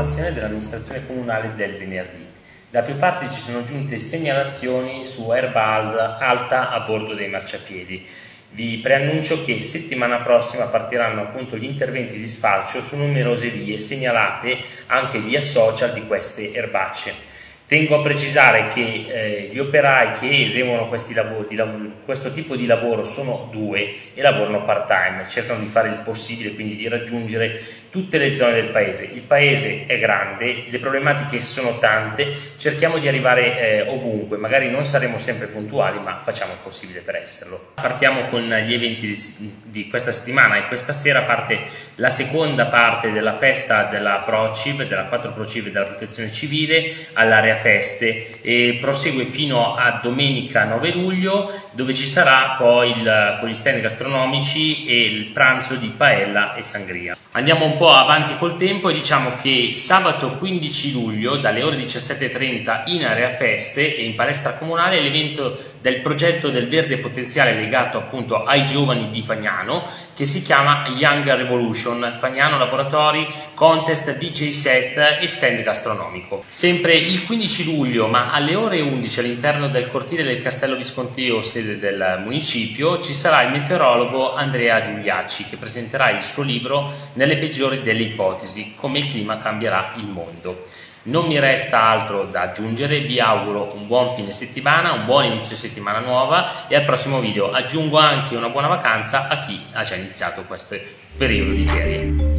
informazione dell'amministrazione comunale del venerdì. Da più parti ci sono giunte segnalazioni su erba alta a bordo dei marciapiedi. Vi preannuncio che settimana prossima partiranno appunto gli interventi di sfalcio su numerose vie segnalate anche via social di queste erbacce. Tengo a precisare che gli operai che eseguono questo tipo di lavoro sono due e lavorano part-time, cercano di fare il possibile, quindi di raggiungere tutte le zone del paese. Il paese è grande, le problematiche sono tante, cerchiamo di arrivare ovunque, magari non saremo sempre puntuali, ma facciamo il possibile per esserlo. Partiamo con gli eventi di questa settimana e questa sera parte la seconda parte della festa della ProCiv, della 4 ProCiv e della Protezione Civile all'area feste e prosegue fino a domenica 9 luglio, dove ci sarà poi con gli stand gastronomici e il pranzo di paella e sangria. Andiamo un po' avanti col tempo e diciamo che sabato 15 luglio dalle ore 17:30 in area feste e in palestra comunale l'evento del progetto del verde potenziale legato appunto ai giovani di Fagnano, che si chiama Young Revolution, Fagnano Laboratori, contest DJ set e stand gastronomico. Sempre il 15 luglio, ma alle ore 11 all'interno del cortile del Castello Visconteo, sede del municipio, ci sarà il meteorologo Andrea Giuliacci che presenterà il suo libro Nelle peggiori delle ipotesi, come il clima cambierà il mondo. Non mi resta altro da aggiungere, vi auguro un buon fine settimana, un buon inizio settimana nuova e al prossimo video aggiungo anche una buona vacanza a chi ha già iniziato questo periodo di ferie.